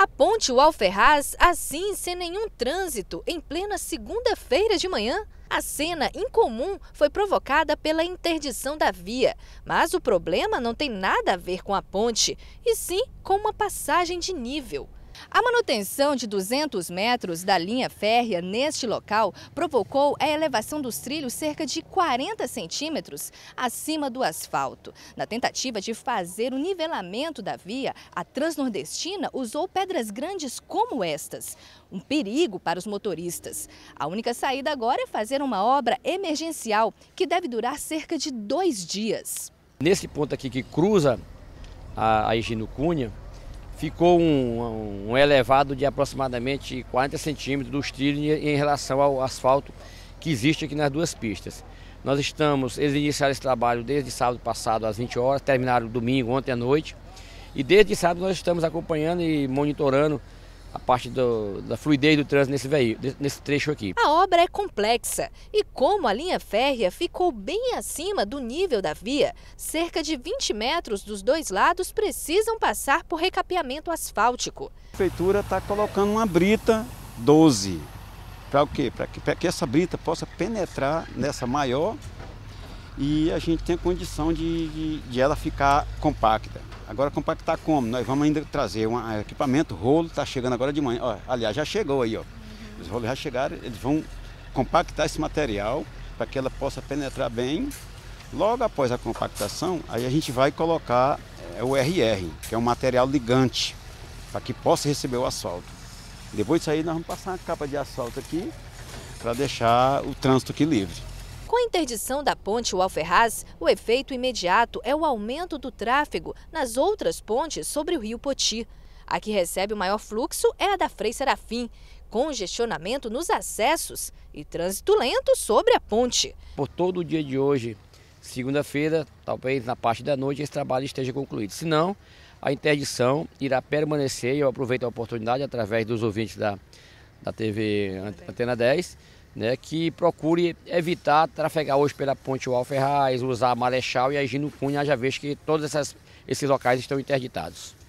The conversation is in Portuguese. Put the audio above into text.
A ponte Uau Ferraz, assim, sem nenhum trânsito, em plena segunda-feira de manhã. A cena incomum foi provocada pela interdição da via, mas o problema não tem nada a ver com a ponte, e sim com uma passagem de nível. A manutenção de 200 metros da linha férrea neste local provocou a elevação dos trilhos cerca de 40 centímetros acima do asfalto. Na tentativa de fazer o nivelamento da via, a Transnordestina usou pedras grandes como estas. Um perigo para os motoristas. A única saída agora é fazer uma obra emergencial que deve durar cerca de 2 dias. Nesse ponto aqui que cruza a Higino Cunha, ficou um elevado de aproximadamente 40 centímetros dos trilhos em relação ao asfalto que existe aqui nas duas pistas. Eles iniciaram esse trabalho desde sábado passado às 20 horas, terminaram domingo, ontem à noite. E desde sábado nós estamos acompanhando e monitorando a parte da fluidez do trânsito nesse trecho aqui. A obra é complexa e como a linha férrea ficou bem acima do nível da via, cerca de 20 metros dos dois lados precisam passar por recapeamento asfáltico. A prefeitura está colocando uma brita 12. Para o quê? Para que essa brita possa penetrar nessa maior e a gente tenha condição de ela ficar compacta. Agora compactar como? Nós vamos ainda trazer um equipamento, rolo, está chegando agora de manhã. Ó, aliás, já chegou aí, ó. Os rolos já chegaram, eles vão compactar esse material para que ela possa penetrar bem. Logo após a compactação, aí a gente vai colocar o RR, que é um material ligante, para que possa receber o asfalto. Depois disso aí nós vamos passar uma capa de asfalto aqui para deixar o trânsito aqui livre. Com a interdição da ponte Uau Ferraz, o efeito imediato é o aumento do tráfego nas outras pontes sobre o rio Poti. A que recebe o maior fluxo é a da Frei Serafim, congestionamento nos acessos e trânsito lento sobre a ponte. Por todo o dia de hoje, segunda-feira, talvez na parte da noite, esse trabalho esteja concluído. Se não, a interdição irá permanecer, e eu aproveito a oportunidade através dos ouvintes da TV Antena 10, que procure evitar trafegar hoje pela ponte Uau Ferraz, usar a Marechal e a Higino Cunha, haja vez que todos esses locais estão interditados.